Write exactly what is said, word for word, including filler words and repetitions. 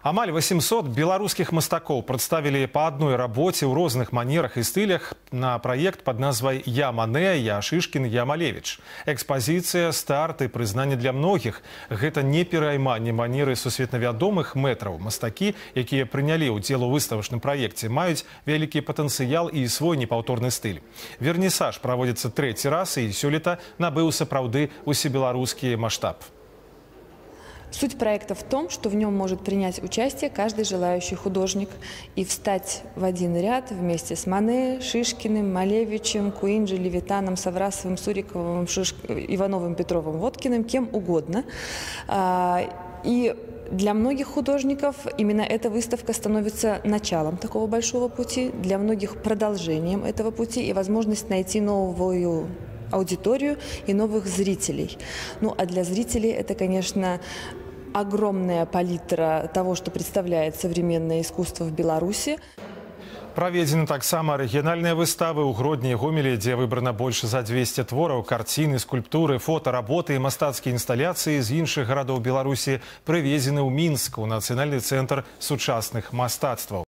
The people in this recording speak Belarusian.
Амаль восемьсот белорусских мастакоў представили по одной работе в разных манерах и стилях на проект под назвой «Я Мане, я Шишкин, я Малевич». Экспозиция, старт и признание для многих. Это не перайманне манеры сусветнавядомых мэтраў. Мастакі, якія прынялі ўдзел у выставачным праекце, маюць вялікі патэнцыял и свой непаўторны стыль. Вернисаж проводится третий раз и сёлета набыў сапраўды усебеларускі маштаб. Суть проекта в том, что в нем может принять участие каждый желающий художник и встать в один ряд вместе с Мане, Шишкиным, Малевичем, Куинджи, Левитаном, Саврасовым, Суриковым, Шиш... Ивановым, Петровым, Водкиным, кем угодно. И для многих художников именно эта выставка становится началом такого большого пути, для многих продолжением этого пути и возможность найти новую аудиторию и новых зрителей. Ну а для зрителей это, конечно, огромная палитра того, что представляет современное искусство в Беларуси. Праведзены таксама арыгінальныя выставы ў Гродні і Гомелі, дзе выбрана больш за двести твораў, карціны, скульптуры, фота, работы і мастацкія інсталяцыі з іншых гарадоў Беларусі прывезены ў Мінск у Нацыянальны цэнтр сучасных мастацтваў.